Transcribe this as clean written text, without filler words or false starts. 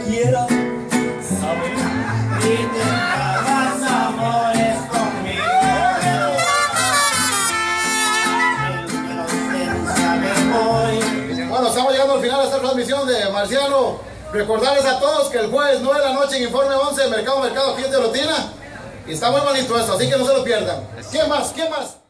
quiera. Y te hagas amores conmigo. Bueno, estamos llegando al final de esta transmisión de Marciano. Recordarles a todos que el jueves 9 de la noche en Informe 11 Mercado aquí en Teolotina. Y está muy bonito esto, así que no se lo pierdan. ¿Quién más? ¿Quién más?